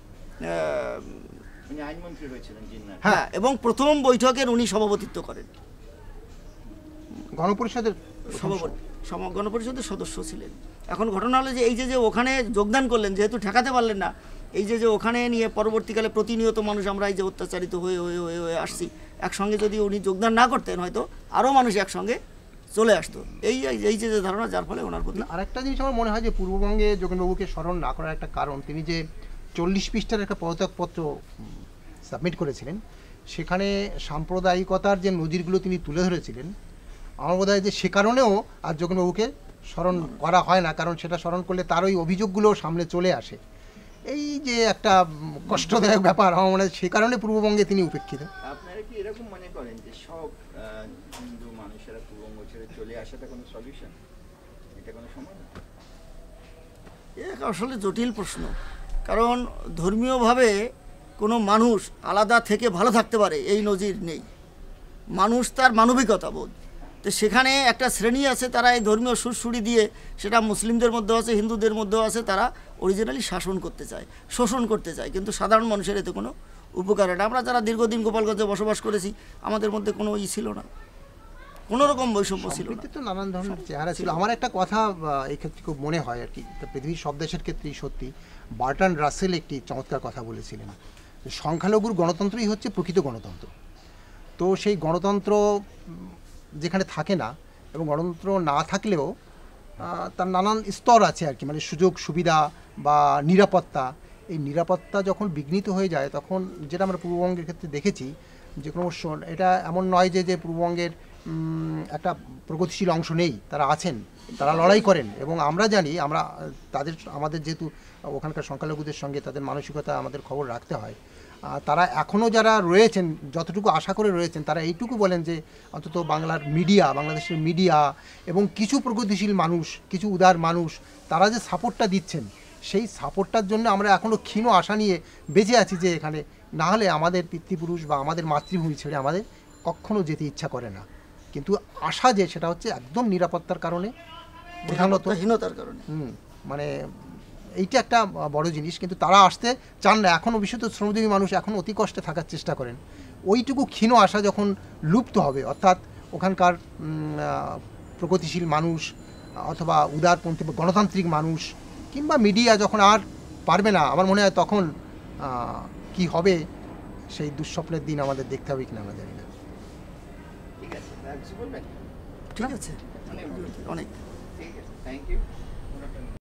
আইনমন্ত্রী হয়েছিলেন জিন্নাহ, হ্যাঁ, এবং প্রথম বৈঠকের উনি সভাপতিত্ব করেন, গণপরিষদের গণপরিষদের সদস্য ছিলেন। এখন ঘটনা হলো যে এই যে ওখানে যোগদান করলেন, যেহেতু ঠেকাতে পারলেন না, এই যে ওখানে নিয়ে পরবর্তীকালে প্রতিনিয়ত মানুষ আমরা এই যে অত্যাচারিত হয়ে হয়ে হয়ে হয়ে আসছি, একসঙ্গে যদি উনি যোগদান না করতেন হয়তো আরও মানুষ একসঙ্গে চলে আসতো। এই যে ধারণা, যার ফলে ওনার প্রতি আরেকটা জিনিস আমার মনে হয় যে পূর্ববঙ্গে যোগেনবাবুকে স্মরণ না করার একটা কারণ, তিনি যে 40 পৃষ্ঠার একটা পদত্যাগপত্র সাবমিট করেছিলেন, সেখানে সাম্প্রদায়িকতার যে নজিরগুলো তিনি তুলে ধরেছিলেন, আমার বোধ হয় যে সে কারণেও আর যোগেনবাবুকে স্মরণ করা হয় না, কারণ সেটা স্মরণ করলে তার ওই অভিযোগগুলো সামনে চলে আসে। এই যে একটা কষ্টদায়ক ব্যাপার, আমার মনে হয় সে কারণে পূর্ববঙ্গে তিনি উপেক্ষিত। আপনারা কি এরকম মনে করেন যে সব হিন্দু মানুষেরা পূর্ববঙ্গ ছেড়ে চলে আসাটা কোনো সলিউশন, এটা কোনো সমাধান? এটা আসলে জটিল প্রশ্ন, কারণ ধর্মীয়ভাবে কোনো মানুষ আলাদা থেকে ভালো থাকতে পারে এই নজির নেই। মানুষ তার মানবিকতা বোধ, তো সেখানে একটা শ্রেণী আছে তারা এই ধর্মীয় সুরসুরি দিয়ে, সেটা মুসলিমদের মধ্যেও আছে হিন্দুদের মধ্যেও আছে, তারা অরিজিনালি শাসন করতে চায়, শোষণ করতে চায়, কিন্তু সাধারণ মানুষের এতে কোনো উপকার হয় না। আমরা যারা দীর্ঘদিন গোপালগঞ্জে বসবাস করেছি আমাদের মধ্যে কোনো ছিল না, কোনো রকম বৈষম্য ছিল না, তো নানান ধরনের চেহারা ছিল। আমার একটা কথা এই ক্ষেত্রে খুব মনে হয় আর কি, পৃথিবীর সব দেশের ক্ষেত্রেই সত্যি। বার্ট্রান্ড রাসেল একটি চমৎকার কথা বলেছিলেন, সংখ্যালঘুর গণতন্ত্রই হচ্ছে প্রকৃত গণতন্ত্র। তো সেই গণতন্ত্র যেখানে থাকে না, এবং গণতন্ত্র না থাকলেও তার নানান স্তর আছে আর কি, মানে সুযোগ সুবিধা বা নিরাপত্তা, এই নিরাপত্তা যখন বিঘ্নিত হয়ে যায় তখন, যেটা আমরা পূর্ববঙ্গের ক্ষেত্রে দেখেছি যে কোনো এটা এমন নয় যে পূর্ববঙ্গের একটা প্রগতিশীল অংশ নেই, তারা আছেন, তারা লড়াই করেন। এবং আমরা জানি, আমাদের যেহেতু ওখানকার সংখ্যালঘুদের সঙ্গে তাদের মানসিকতা আমাদের খবর রাখতে হয়, তারা এখনও যারা রয়েছেন, যতটুকু আশা করে রয়েছেন, তারা এইটুকু বলেন যে অন্তত বাংলাদেশের মিডিয়া এবং কিছু প্রগতিশীল মানুষ, কিছু উদার মানুষ, তারা যে সাপোর্টটা দিচ্ছেন, সেই সাপোর্টটার জন্য আমরা এখনও ক্ষীণ আশা নিয়ে বেঁচে আছি যে এখানে না হলে আমাদের পিতৃপুরুষ বা আমাদের মাতৃভূমি ছেড়ে আমাদের কখনো যেতে ইচ্ছা করে না। কিন্তু আশা যে সেটা হচ্ছে একদম নিরাপত্তার কারণে, হীনতার কারণে। মানে এইটা একটা বড় জিনিস। কিন্তু তারা আসতে চান না, এখনও বিশেষত শ্রমজীবী মানুষ এখন অতি কষ্টে থাকার চেষ্টা করেন। ওইটুকু ক্ষীণ আশা যখন লুপ্ত হবে, অর্থাৎ ওখানকার প্রগতিশীল মানুষ অথবা উদারপন্থী গণতান্ত্রিক মানুষ কিংবা মিডিয়া যখন আর পারবে না, আমার মনে হয় তখন কি হবে সেই দুঃস্বপ্নের দিন আমাদের দেখতে হবে কিনা আমরা জানি না। ঠিক আছে, অনেক থ্যাংক ইউ।